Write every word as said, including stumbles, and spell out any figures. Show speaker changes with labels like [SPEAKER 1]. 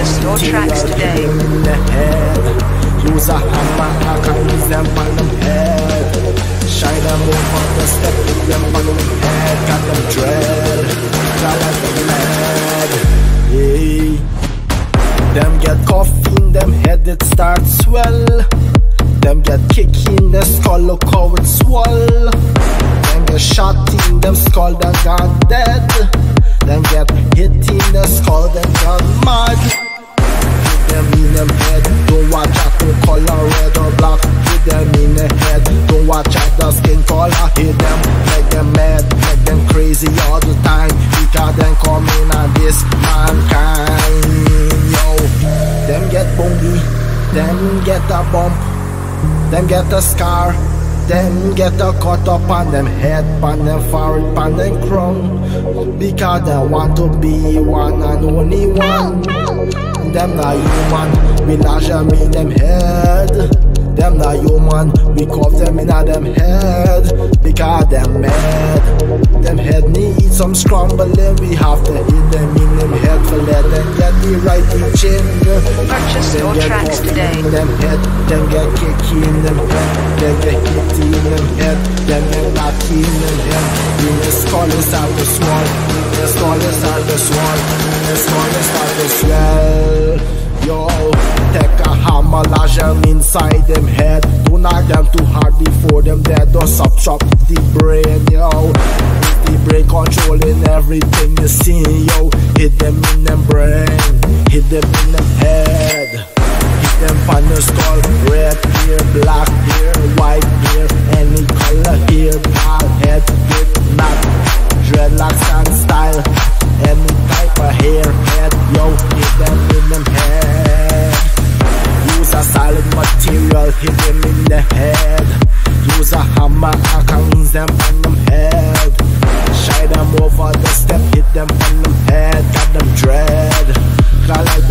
[SPEAKER 1] Purchase your tracks today.
[SPEAKER 2] In the head. Use a hammer, I can use them on them head. Shine them over the step with them on them head. Got them dread, got like them mad. Hey. Them get coffee in them head, it starts swell. Them get kick in the skull, look how it swell. Them get shot in them skull, them got dead. Them get hit in the skull, them got mad. Hit them in them head, don't watch out the color red or black. Hit them in the head, don't watch out the skin color. Hit them, make them mad, make them crazy all the time. Because them come in on this mankind. Yo, them get bongy, them get a bump, them get a scar, them get a cut up on them head, on them forehead, on them crown. Because they want to be one and only one. Them not human, we lash them in them head. Them not human, we cuff them in a them head. Because them mad, them head need some scrambling. We have to hit them in them head for let them get the right teaching.
[SPEAKER 1] Purchase your tracks today.
[SPEAKER 2] Them head, them get kicky in them head. Them get hitty in them head. Them get lucky in them head. In the skull is out the sword. The skull is out the sword. The skull is out the swell. Yo, take a hammer, lash them inside them head. Don't knock them too hard before them dead. Don't subtract the brain, yo. The brain controlling everything you see, yo. Hit them in them brain, hit them in them head. Hit them on the skull, red hair, black hair, white hair, any color hair, bald head, with knot, dreadlocks and style, any type of hair, head, yo. Hit them in them head. Use a solid material, hit them in the head. Use a hammer, I can use them on them head. Shine them over the step, hit them on them head. Got them dread, got like